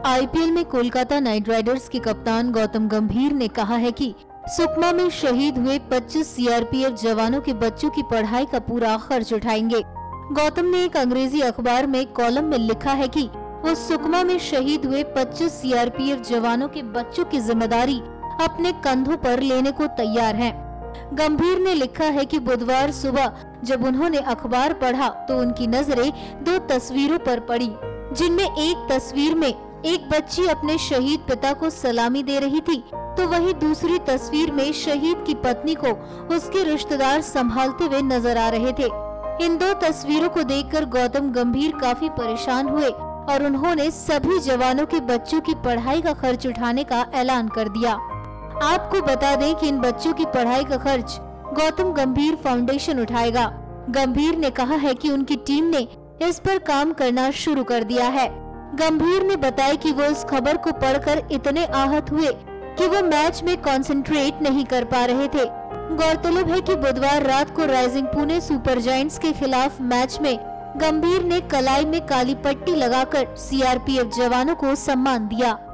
IPL में Kolkata night Riders के कप्तान गौतम गंभीर ने कहा है कि सुकमा में शहीद हुए 25 सीआरपीएफ जवानों के बच्चों की पढ़ाई का पूरा खर्च उठाएंगे। गौतम ने एक अंग्रेजी अखबार में कॉलम में लिखा है कि वो सुकमा में शहीद हुए 25 सीआरपीएफ जवानों के बच्चों की जिम्मेदारी अपने कंधों पर लेने को तैयार हैं। गंभीर ने लिखा है कि बुधवार सुबह जब उन्होंने अखबार पढ़ा तो उनकी नजरें 2 तस्वीरों पर पड़ी, जिनमें एक तस्वीर में एक बच्ची अपने शहीद पिता को सलामी दे रही थी, तो वहीं दूसरी तस्वीर में शहीद की पत्नी को उसके रिश्तेदार संभालते हुए नजर आ रहे थे। इन 2 तस्वीरों को देखकर गौतम गंभीर काफी परेशान हुए और उन्होंने सभी जवानों के बच्चों की पढ़ाई का खर्च उठाने का ऐलान कर दिया। आपको बता दें कि इन बच्चों की पढ़ाई का खर्च गौतम गंभीर फाउंडेशन उठाएगा। गंभीर ने कहा है कि उनकी टीम ने इस पर काम करना शुरू कर दिया है। गंभीर ने बताया कि वो इस खबर को पढ़कर इतने आहत हुए कि वो मैच में कंसंट्रेट नहीं कर पा रहे थे। गौरतलब है कि बुधवार रात को राइजिंग पुणे सुपर जायंट्स के खिलाफ मैच में गंभीर ने कलाई में काली पट्टी लगाकर सीआरपीएफ जवानों को सम्मान दिया।